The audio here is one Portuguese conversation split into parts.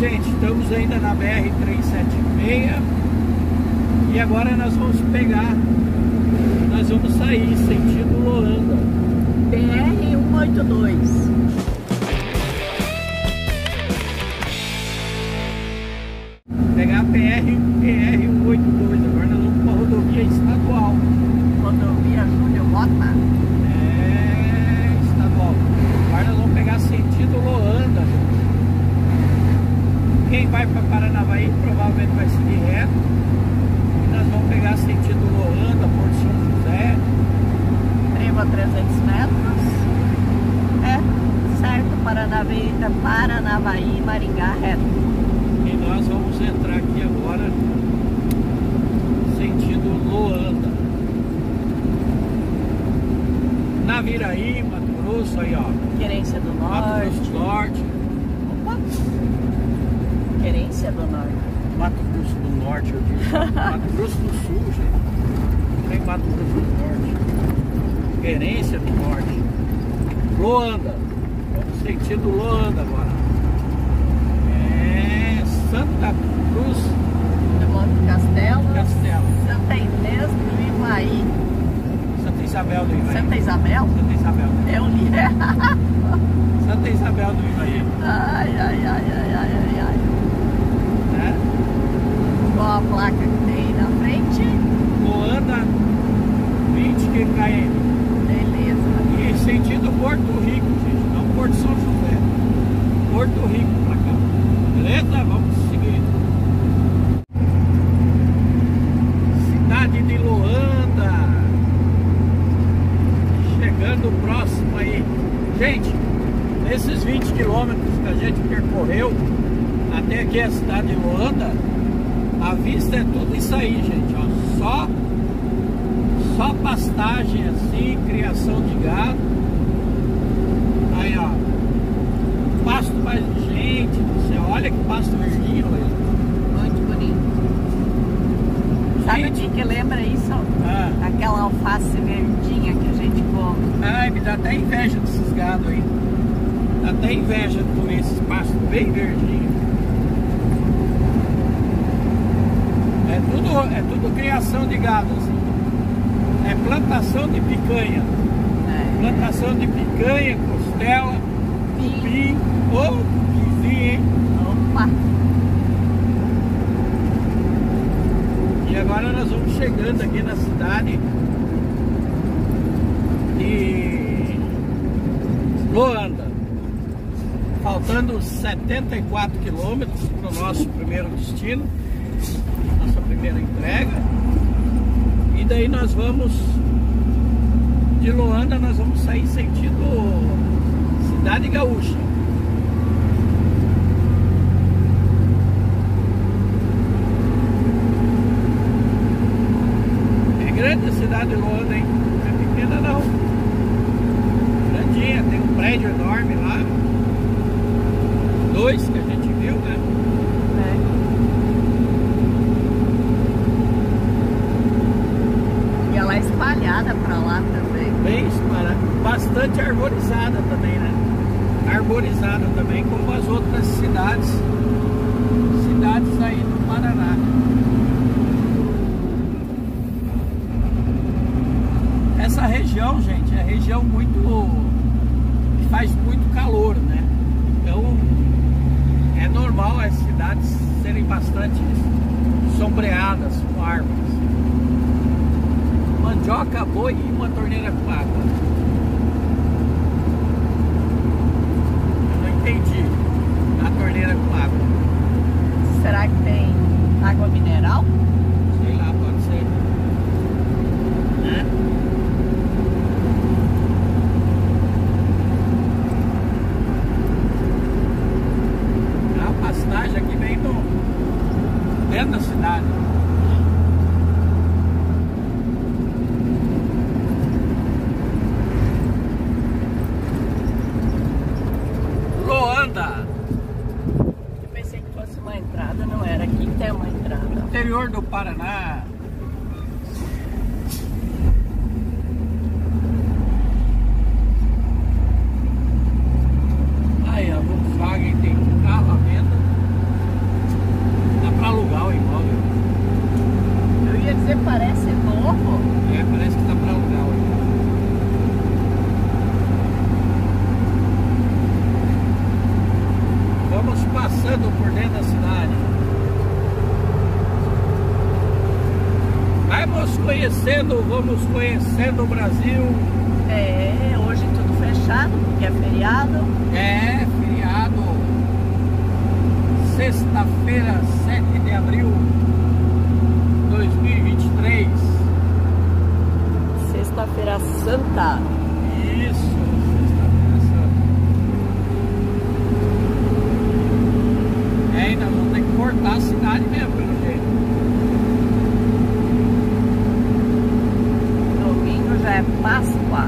gente, estamos ainda na BR-376 e agora nós vamos sair sentido Loanda. BR-182. Pegar a BR-182, agora nós vamos para a rodovia estadual. Rodovia Júlio Mota. É, estadual. Agora nós vamos pegar sentido Loanda. Quem vai para Paranavaí provavelmente vai seguir reto. E nós vamos pegar sentido Loanda, Porto São José. Trevo a 300 metros. É, certo, Paranavaí, Maringá, reto. E nós vamos entrar aqui agora sentido Loanda. Naviraí, Mato Grosso, aí ó. Querência do Norte. Mato Grosso do Norte. Opa. Querência do Norte. Mato Grosso do Norte, eu digo. Mato Grosso do Sul, gente. Tem Mato Grosso do Norte. Querência do Norte. Loanda. Vamos sentido Loanda agora. Santa Cruz De Monte Castelo. Castelo. Santa Inês do Ivaí. Santa Isabel do Ivaí. Santa Isabel? Santa Isabel. Eu li. Santa Isabel do Ivaí. Ai. Né? Qual a placa que tem na frente? Loanda 20 km. Beleza. E sentido Porto Rico, gente. Não Porto São José. Porto Rico pra cá. Beleza? Vamos seguir. Cidade de Loanda. Chegando próximo aí. Gente, nesses 20 quilômetros que a gente percorreu até aqui a cidade de Loanda, a vista é tudo isso aí, gente. Ó. Só pastagem assim, criação de gado. Aí, ó. Pasto mais gente, você olha que pasto verdinho, olha. Muito bonito. Sabe o Gente, que lembra isso? Aquela alface verdinha que a gente come. Ai, me dá até inveja desses gados aí. Dá até inveja de comer esses pastos bem verdinhos. É tudo criação de gado, assim. É plantação de picanha. Plantação de picanha, costela, cupim. Ô, cupinzinho, hein? Opa! E agora nós vamos chegando aqui na cidade de Loanda. Faltando 74 quilômetros para o nosso primeiro destino, nossa primeira entrega. E daí nós vamos, de Loanda, nós vamos sair sentido Cidade Gaúcha. Grande a cidade de Loanda, hein? Não é pequena não. Grandinha, tem um prédio enorme lá. 2 que a gente viu, né? E ela é espalhada pra lá também. Bem espalhada. Bastante arborizada também, né? Arborizada também, como as outras cidades aí do Paraná. Essa região, gente, é região que faz muito calor, né? Então é normal as cidades serem bastante sombreadas com árvores. Mandioca, boi e uma torneira com água. Eu não entendi. A torneira com água. Será que tem água mineral? Sei lá, pode ser. Né? A pastagem aqui vem dentro da cidade. Loanda. Eu pensei que fosse uma entrada, não era. Aqui tem uma entrada. Interior do Paraná. Aí a Volkswagen tem carro à venda. passando por dentro da cidade. Vamos conhecendo o Brasil. É, hoje tudo fechado, porque é feriado. É, feriado. Sexta-feira, 7 de abril de 2023. Sexta-feira Santa. Isso, sexta-feira santa. É, ainda vamos ter que cortar a cidade mesmo, pelo jeito. Domingo já é Páscoa.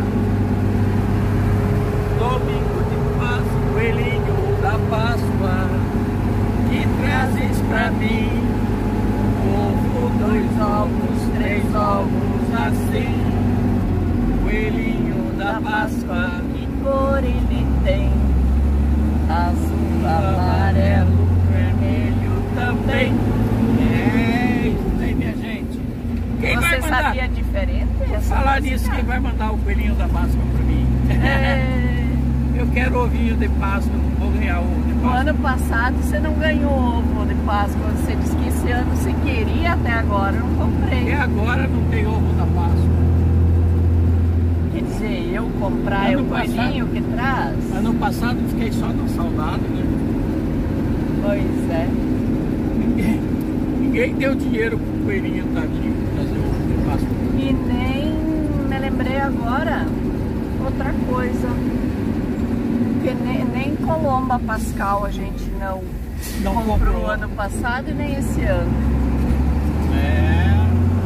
Domingo de Páscoa, coelhinho da Páscoa, que trazes pra mim? Ovo, 2 ovos, 3 ovos, assim. Coelhinho da Páscoa, Que cor ele tem? Azul, amarelo, vermelho também. É isso aí, minha gente. Quem vai Você mandar? sabia diferente? Falar nisso, quem vai mandar o coelhinho da Páscoa pra mim? É... Eu quero ovinho de Páscoa, não vou ganhar ovo de No Páscoa. ano passado você não ganhou ovo de Páscoa. Você disse que esse ano você queria, até agora eu não comprei. E agora não tem ovo da Páscoa. Quer dizer, eu comprar é Ano o coelhinho que traz? Ano passado eu fiquei só na saudade, né? Pois é. Ninguém deu dinheiro pro coelhinho tadinho trazer ovo de Páscoa. E nem me lembrei agora outra coisa. Que nem Colomba Pascal a gente não comprou ano passado e nem esse ano. É.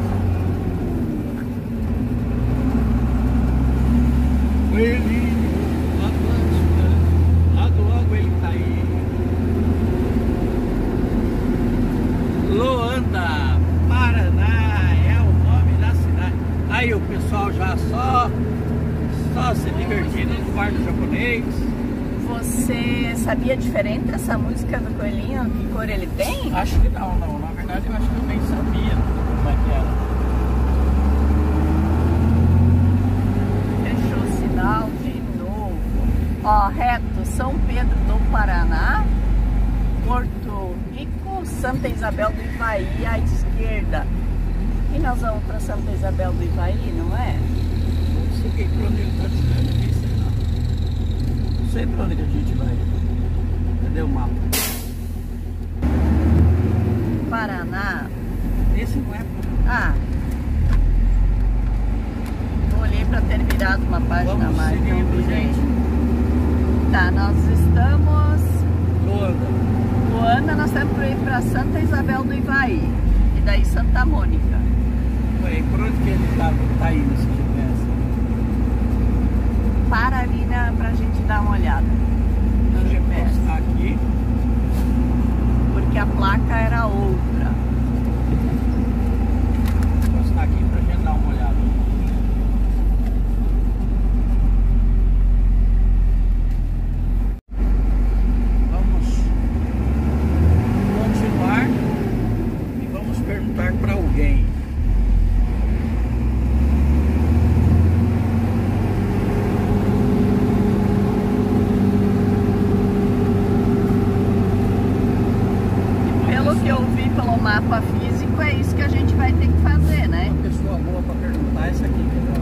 Coelhinho, logo ele tá aí. Loanda, Paraná, é o nome da cidade. Aí o pessoal já só se divertindo no bar do japonês. Você sabia diferente essa música do coelhinho? Que cor ele tem? Acho que não. Na verdade eu acho que eu nem sabia como é que era. Fechou o sinal de novo. Ó, reto, São Pedro do Paraná, Porto Rico, Santa Isabel do Ivaí à esquerda. E nós vamos para Santa Isabel do Ivaí, não é? Não sei pra onde ele está dizendo aqui, sei lá. Não sei pra onde que a gente vai. Cadê o mapa? Paraná. Esse não é. Ah. Eu olhei para ter virado uma página Vamos mais. seguindo, gente. Tá, nós estamos... Luanda. Nós temos que ir para Santa Isabel do Ivaí. E daí Santa Mônica. Ué, por onde que ele tá indo esse GPS? Para ali pra gente dar uma olhada no Deixa eu GPS. postar aqui. Porque a placa era outra. Vou postar aqui pra gente dar uma olhada. Vamos continuar e vamos perguntar para alguém. Pelo que eu vi pelo mapa físico, é isso que a gente vai ter que fazer, né? Uma pessoa boa para perguntar é essa aqui, entendeu?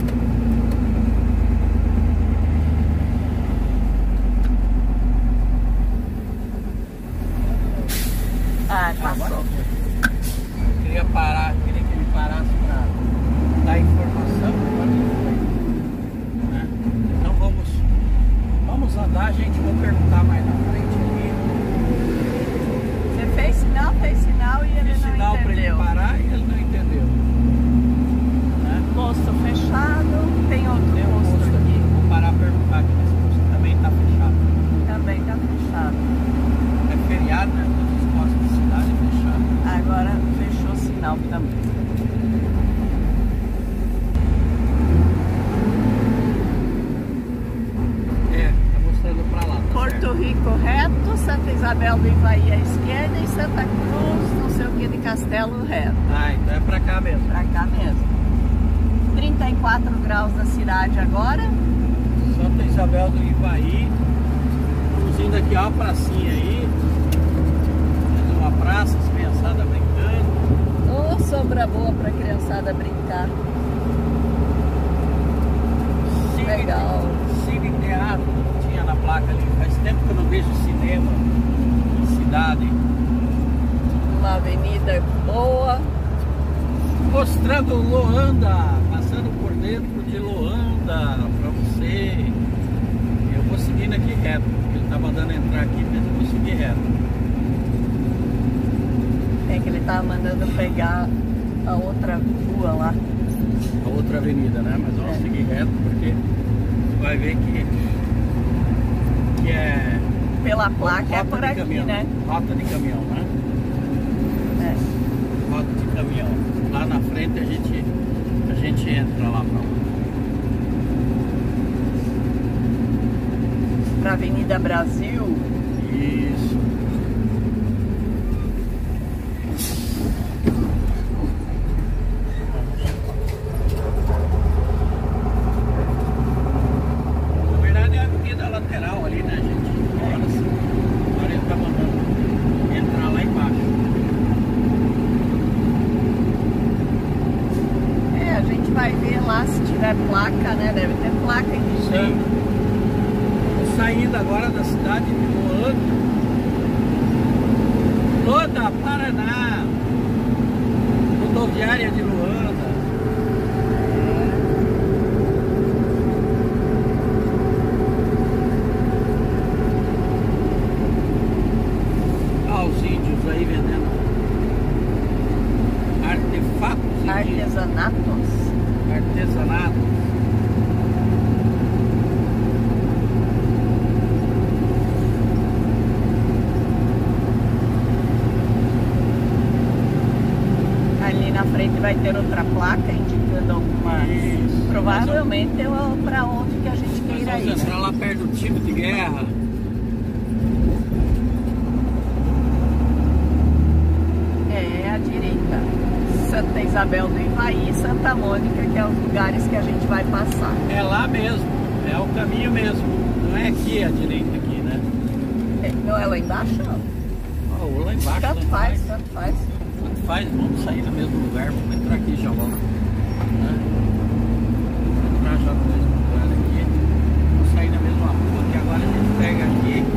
Ah, passou. Eu queria que ele parasse para dar informação, agora não foi, né? Então vamos andar, gente, vou perguntar mais na frente aqui. Você fez sinal e ele Fiz não sinal para ele entendeu. parar e ele não entendeu. Né? Posto fechado, tem outro Tem um posto posto aqui, aqui. vou parar para perguntar aqui nesse posto, também está fechado. Também tá fechado. É feriado, né? Todos os postos da cidade é fechado. Agora fechou o sinal também. É, tá mostrando para lá. Tá Porto certo. Rico reto, Santa Isabel do Ivaí à esquerda e Santa Cruz, não sei o que, de Castelo reto. Ah, então é para cá mesmo. Pra cá mesmo. 34 graus da cidade agora. Santa Isabel do Ivaí. Estamos indo aqui, ó, a pracinha aí. praça, as criançadas brincando. Ô, sombra boa pra criançada brincar. Legal. Cine Teatro tinha na placa ali. Faz tempo que eu não vejo cinema em cidade. Uma avenida boa. Mostrando Loanda, passando por dentro de Loanda pra você. Eu vou seguindo aqui reto, porque ele tá mandando entrar aqui, mas eu vou seguir reto. É que ele tava mandando pegar a outra rua lá. A outra avenida, né? Mas vamos seguir reto, porque vai ver que é... Pela placa é por aqui, caminhão, né? Rota de caminhão, né? É. Rota de caminhão. Lá na frente a gente entra lá Pra Avenida Brasil. Isso. Na verdade é a avenida lateral ali, né, gente? Agora ele tá mandando entrar lá embaixo. É, a gente vai ver lá se tiver placa, né? Deve ter placa indicando. Saindo agora da cidade de Luanda, Paraná, rodoviária de Luanda. Olha os índios aí vendendo artefatos, Artesanatos. artesanato. Ali na frente vai ter outra placa indicando alguma. Isso. Provavelmente é para onde que a gente Nós queira vamos ir. entrar lá perto do tiro de guerra. É à direita. Santa Isabel do Ivaí e Santa Mônica, que é os lugares que a gente vai passar. É lá mesmo, é o caminho mesmo. Não é aqui à direita aqui, né? É, não é lá embaixo, não? Ou lá embaixo. Tanto lá faz, embaixo. tanto faz. Tanto faz, vamos sair no mesmo lugar, vamos entrar aqui já logo. Né? Entrar já no mesmo lugar aqui. Vamos sair na mesma rua, que agora a gente pega aqui.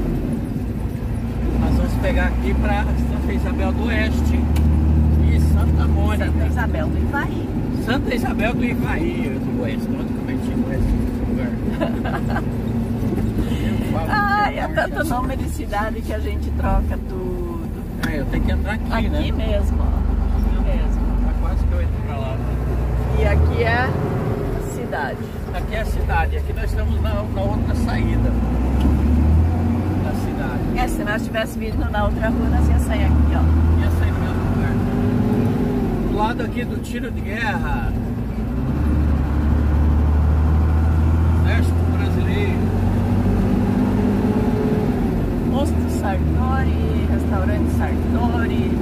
Nós vamos pegar aqui para Santa Isabel do Oeste e Santa Mônica. Santa Isabel do Ivaí. Santa Isabel do Ivaí, do Oeste, onde que eu meti o Oeste nesse lugar? Ai, é tanto nome de cidade que a gente troca tudo. É, eu tenho que entrar aqui, né? Aqui mesmo, ó. Aqui mesmo. Tá quase que eu entro pra lá. E aqui é a cidade. Aqui é a cidade, aqui nós estamos na outra saída da cidade. É, se nós tivéssemos vindo na outra rua, nós ia sair aqui, ó. Ia sair no mesmo lugar. Do lado aqui do tiro de guerra. Exército Brasileiro. Posto Sartori, restaurante Sartori.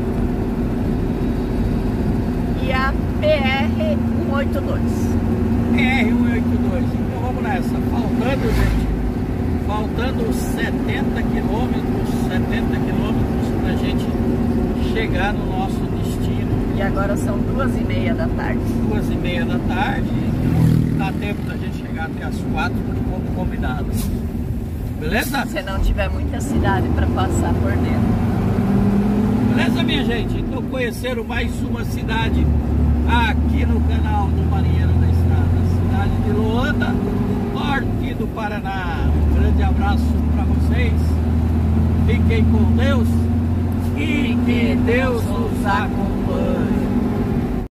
E a PR-182. PR-182. Então vamos nessa. Faltando, gente, faltando 70 quilômetros pra gente chegar no nosso destino. E agora são 2h30 da tarde. 2h30 da tarde. Dá tempo da gente chegar até as 4, como combinado. Beleza? Se não tiver muita cidade para passar por dentro. Beleza, minha gente? Então conheceram mais uma cidade aqui no canal do Marinheiro da Estrada. Cidade de Luanda, norte do Paraná. Um grande abraço para vocês. Fiquem com Deus e que Deus os acompanhe.